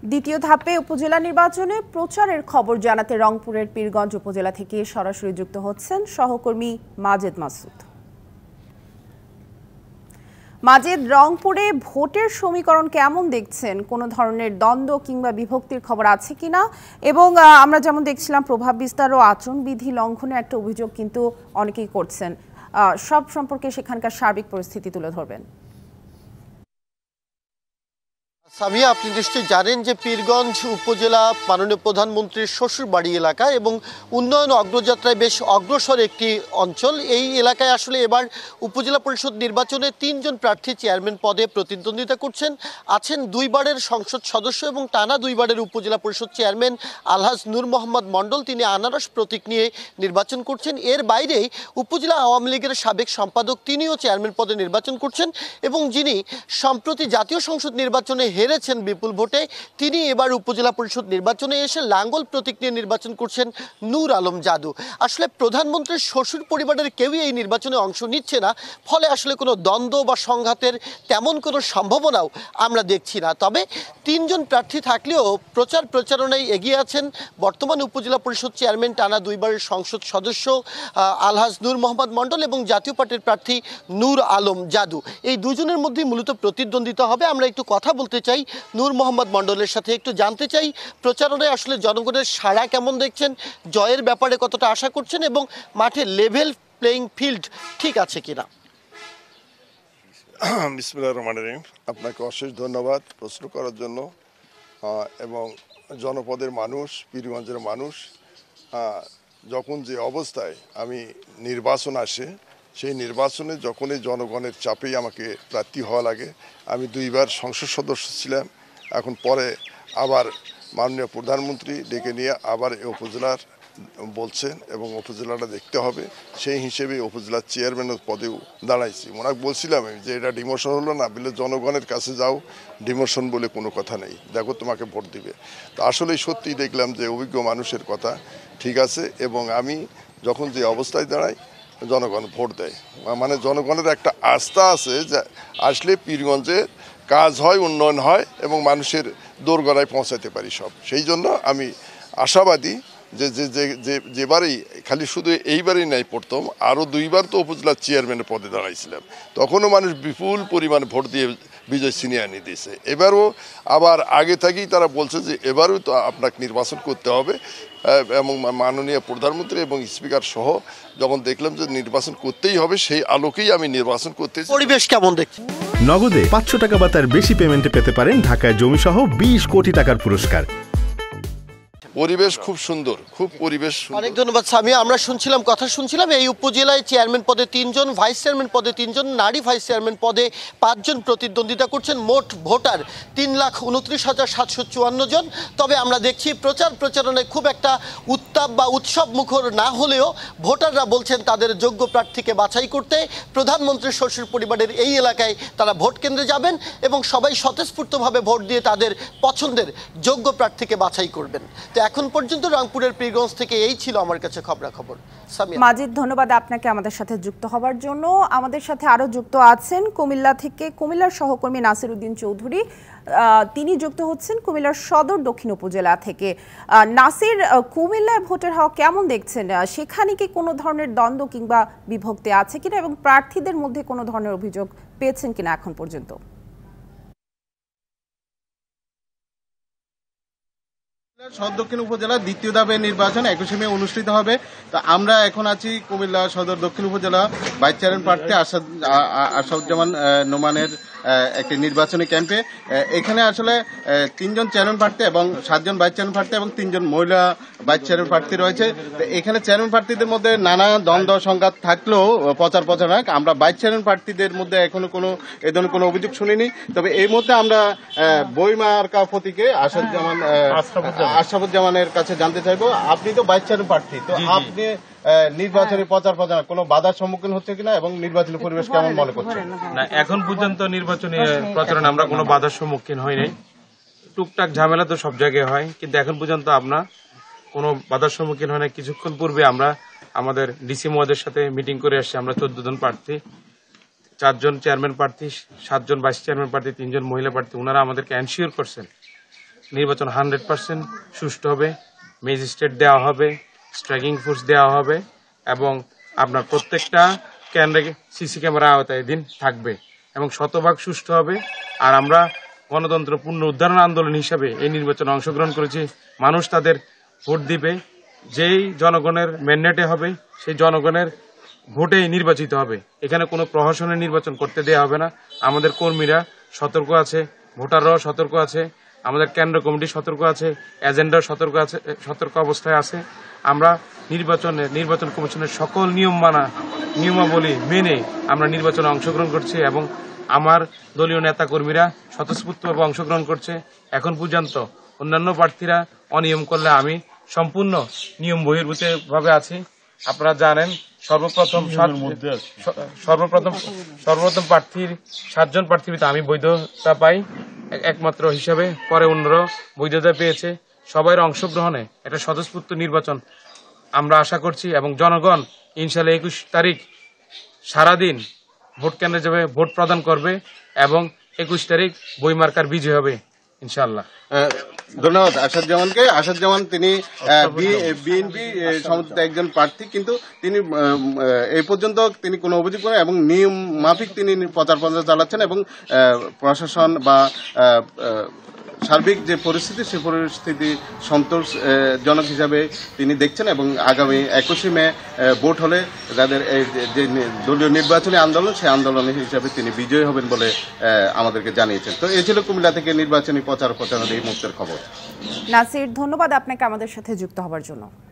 দ্বিতীয় ধাপে উপজেলা নির্বাচনে প্রচারের খবর জানাতে রংপুরের পীরগঞ্জ উপজেলা থেকে সরাসরি যুক্ত হচ্ছেন সহকর্মী মাজেদ মাসুদ। মাজেদ, রংপুরে ভোটের সমীকরণ কেমন দেখছেন? কোনো ধরনের দ্বন্দ্ব কিংবা বিভক্তির খবর আছে কিনা? এবং আমরা যেমন দেখছিলাম প্রভাব বিস্তার ও আচরণবিধি লঙ্ঘনের একটা অভিযোগ কিন্তু অনেকেই করছেন, সব সম্পর্কে সেখানকার সার্বিক পরিস্থিতি তুলে ধরবেন। সামিয়া, আপনি নিশ্চয়ই জানেন যে পীরগঞ্জ উপজেলা মাননীয় প্রধানমন্ত্রীর শ্বশুরবাড়ি এলাকা এবং উন্নয়ন অগ্রযাত্রায় বেশ অগ্রসর একটি অঞ্চল। এই এলাকায় আসলে এবার উপজেলা পরিষদ নির্বাচনে ৩ জন প্রার্থী চেয়ারম্যান পদে প্রতিদ্বন্দ্বিতা করছেন। আছেন 2 বারের সংসদ সদস্য এবং টানা 2 বারের উপজেলা পরিষদ চেয়ারম্যান আলহাজ নূর মোহাম্মদ মণ্ডল, তিনি আনারস প্রতীক নিয়ে নির্বাচন করছেন। এর বাইরে উপজেলা আওয়ামী লীগের সাবেক সম্পাদক, তিনিও চেয়ারম্যান পদে নির্বাচন করছেন এবং যিনি সম্প্রতি জাতীয় সংসদ নির্বাচনে হেরেছেন বিপুল ভোটে, তিনি এবার উপজেলা পরিষদ নির্বাচনে এসে লাঙ্গল প্রতীক নিয়ে নির্বাচন করছেন নূর আলম জাদু। আসলে প্রধানমন্ত্রীর শ্বশুর পরিবারের কেউই এই নির্বাচনে অংশ নিচ্ছে না, ফলে আসলে কোনো দ্বন্দ্ব বা সংঘাতের তেমন কোনো সম্ভাবনাও আমরা দেখছি না। তবে 3 জন প্রার্থী থাকলেও প্রচারণায় এগিয়ে আছেন বর্তমান উপজেলা পরিষদ চেয়ারম্যান, টানা 2 বারের সংসদ সদস্য আলহাজ নূর মোহাম্মদ মণ্ডল এবং জাতীয় পার্টির প্রার্থী নূর আলম জাদু। এই দুজনের মধ্যেই মূলত প্রতিদ্বন্দ্বিতা হবে। আমরা একটু কথা বলতে চাই নূর মোহাম্মদ মণ্ডলের সাথে, একটু জানতে চাই প্রচারণায় আসলে জনগণের সাড়া কেমন দেখছেন, জয়ের ব্যাপারে কতটা আশা করছেন এবং মাঠে লেভেল প্লেইং ফিল্ড ঠিক আছে কিনা। বিসমিল্লাহির রহমানির রহিম। আপনাকে অশেষ ধন্যবাদ প্রশ্ন করার জন্য। এবং জনপদের মানুষ, পীরগঞ্জের মানুষ, যখন যে অবস্থায় আমি নির্বাচন আসে, সেই নির্বাচনে যখনই জনগণের চাপেই আমাকে প্রার্থী হওয়া লাগে। আমি 2 বার সংসদ সদস্য ছিলাম, এখন পরে আবার মাননীয় প্রধানমন্ত্রী ডেকে নিয়ে আবার এই উপজেলার বলছেন এবং উপজেলাটা দেখতে হবে, সেই হিসেবে উপজেলার চেয়ারম্যানের পদেও দাঁড়াইছি। ওনাকে বলছিলাম যে এটা ডিমোশন হলো না, বলে জনগণের কাছে যাও, ডিমোশন বলে কোনো কথা নেই, দেখো তোমাকে ভোট দিবে। তো আসলেই সত্যিই দেখলাম যে অভিজ্ঞ মানুষের কথা ঠিক আছে এবং আমি যখন যে অবস্থায় দাঁড়াই জনগণ ভোট দেয়, মানে জনগণের একটা আস্থা আছে যে আসলে পীরগঞ্জে কাজ হয়, উন্নয়ন হয় এবং মানুষের দোরগোড়ায় পৌঁছাতে পারি সব। সেই জন্য আমি আশাবাদী যে যেবারেই, খালি শুধু এইবারেই নাই, প্রথম আরও 2 বার তো উপজেলার চেয়ারম্যানের পদে দাঁড়াইছিলাম, তখনও মানুষ বিপুল পরিমাণ ভোট দিয়ে বিজয় ছিনিয়ে আনিয়ে দিয়েছে। এবারও আবার আগে থেকেই তারা বলছে যে এবারও তো আপনাকে নির্বাচন করতে হবে এবং মাননীয় প্রধানমন্ত্রী এবং স্পিকার সহ যখন দেখলাম যে নির্বাচন করতেই হবে, সেই আলোকেই আমি নির্বাচন করতে। পরিবেশ কেমন দেখছি? নগদে 500 টাকা বা তার বেশি পেমেন্টে পেতে পারেন ঢাকায় জমিসহ 20 কোটি টাকার পুরস্কার। পরিবেশ খুব সুন্দর, খুব পরিবেশ। অনেক ধন্যবাদ সামিয়া। আমরা কথা শুনছিলাম এই উপজেলায় চেয়ারম্যান পদে 3 জন, ভাইস চেয়ারম্যান পদে 3 জন, নারী ভাইস চেয়ারম্যান পদে 5 জন প্রতিদ্বন্দ্বিতা করছেন। মোট ভোটার 3,29,754 জন। তবে আমরা দেখছি প্রচারণায় খুব একটা উত্তাপ বা উৎসব মুখর না হলেও ভোটাররা বলছেন তাদের যোগ্য প্রার্থীকে বাছাই করতে। প্রধানমন্ত্রীর শ্বশুর পরিবারের এই এলাকায় তারা ভোট কেন্দ্রে যাবেন এবং সবাই স্বতঃস্ফূর্তভাবে ভোট দিয়ে তাদের পছন্দের যোগ্য প্রার্থীকে বাছাই করবেন। এখন পর্যন্ত রংপুরের পীরগঞ্জ থেকে এই ছিল আমার কাছে খবরাখবর। মাজিদ, ধন্যবাদ আপনাকে আমাদের সাথে যুক্ত হওয়ার জন্য। আমাদের সাথে আরো যুক্ত আছেন কুমিল্লা থেকে কুমিল্লার সহকর্মী নাসির উদ্দিন চৌধুরী, তিনি যুক্ত হচ্ছেন কুমিল্লার সদর দক্ষিণ উপজেলা থেকে। নাসির, কুমিল্লায় ভোটের হাওয়া কেমন দেখছেন? সেখানে কি কোনো ধরনের দ্বন্দ্ব কিংবা বিভক্তি আছে কিনা এবং প্রার্থীদের মধ্যে কোনো ধরনের অভিযোগ পেয়েছেন কিনা এখন পর্যন্ত? সদর দক্ষিণ উপজেলার দ্বিতীয় ধাপের নির্বাচন 21শে মে অনুষ্ঠিত হবে। তো আমরা এখন আছি কুমিল্লা সদর দক্ষিণ উপজেলা ভাইস চেয়ারম্যান প্রার্থী আসাদুজ্জামান নোমানের একটি নির্বাচনী ক্যাম্পে। এখানে আসলে 3 জন চেয়ারম্যান প্রার্থী এবং 7 জন ভাইস চেয়ারম্যান প্রার্থী এবং 3 জন মহিলা ভাইস চেয়ারম্যান প্রার্থী রয়েছে। এখানে চেয়ারম্যান প্রার্থীদের মধ্যে নানা দ্বন্দ্ব সংঘাত থাকলেও প্রচারণা আমরা ভাইস চেয়ারম্যান প্রার্থীদের মধ্যে এখনো এ ধরনের কোনো অভিযোগ শুনিনি। তবে এই মুহূর্তে আমরা বইমার্কা প্রতীকে আশরাফুজ্জামানের কাছে জানতে চাইবো, আপনি তো ভাইস চেয়ারম্যান প্রার্থী, তো আপনি নির্বাচনী প্রচারণা কোনো বাধার সম্মুখীন হচ্ছে কিনা এবং নির্বাচনী পরিবেশ কেমন মনে করছেন? না, এখন পর্যন্ত নির্বাচনী প্রচারণা আমরা কোনো বাধার সম্মুখীন হইনি। টুকটাক ঝামেলা তো সব জায়গায় হয়, কিন্তু এখন পর্যন্ত আমরা কোনো বাধার সম্মুখীন হয় না। কিছুক্ষণ পূর্বে আমরা আমাদের ডিসি মহোদয়ের সাথে মিটিং করে আসছি। আমরা 14 জন প্রার্থী, 4 জন চেয়ারম্যান প্রার্থী, 7 জন ভাইস চেয়ারম্যান প্রার্থী, 3 জন মহিলা প্রার্থী। ওনারা আমাদেরকে এনশিওর করছেন নির্বাচন 100% সুষ্ঠু হবে, ম্যাজিস্ট্রেট দেওয়া হবে, স্ট্রাইকিং ফোর্স দেওয়া হবে এবং আপনার প্রত্যেকটা কেন্দ্রে সিসি ক্যামেরা আওতায় দিন থাকবে এবং শতভাগ সুষ্ঠু হবে। আর আমরা গণতন্ত্র পুনরুদ্ধারণ আন্দোলন হিসাবে এই নির্বাচনে অংশগ্রহণ করেছি। মানুষ তাদের ভোট দিবে, যেই জনগণের ম্যান্ডেটে হবে সেই জনগণের ভোটেই নির্বাচিত হবে। এখানে কোনো প্রহসনের নির্বাচন করতে দেওয়া হবে না। আমাদের কর্মীরা সতর্ক আছে, ভোটাররাও সতর্ক আছে, আমাদের কেন্দ্র কমিটি সতর্ক আছে, এজেন্ডাও সতর্ক অবস্থায় আছে। আমরা নির্বাচন কমিশনের সকল নিয়মাবলী মেনে আমরা নির্বাচনে অংশগ্রহণ করছি এবং আমার দলীয় নেতা কর্মীরা স্বতঃস্ফূর্তভাবে অংশগ্রহণ করছে। এখন পর্যন্ত অন্যান্য প্রার্থীরা অনিয়ম করলে আমি সম্পূর্ণ নিয়ম বহির্ভূতভাবে আছি। আপনারা জানেন সর্বপ্রথম প্রার্থীর 7 জন প্রার্থীর ভিতরে আমি বৈধতা পাই একমাত্র হিসাবে, পরে অন্যরাও বৈধতা পেয়েছে। সবাই অংশগ্রহণে একটা স্বতঃস্ফূর্ত নির্বাচন আমরা আশা করছি এবং জনগণ ইনশাআল্লাহ 21 তারিখ সারাদিন ভোট কেন্দ্রে যাবে, ভোট প্রদান করবে এবং 21 তারিখ বইমার্কার বিজয় হবে ইনশাআল্লাহ। ধন্যবাদ আসাদুজ্জামানকে। আসাদুজ্জামান তিনি বিএনপি সমর্থিত একজন প্রার্থী, কিন্তু তিনি এই পর্যন্ত তিনি কোনো অভিযোগ করেন এবং নিয়ম মাফিক তিনি প্রচার চালাচ্ছেন এবং প্রশাসন বা সার্বিক যে পরিস্থিতি সেই পরিস্থিতি সন্তোষজনক হিসাবে তিনি দেখছেন এবং আগামী 21শে মে ভোট হলে যাদের যে দলীয় নির্বাচনী আন্দোলন সেই আন্দোলন হিসাবে তিনি বিজয়ী হবেন বলে আমাদেরকে জানিয়েছেন। তো এই ছিল কুমিল্লা থেকে নির্বাচনী প্রচারণার এই মুহূর্তের খবর। নাসির, ধন্যবাদ আপনাকে আমাদের সাথে যুক্ত হওয়ার জন্য।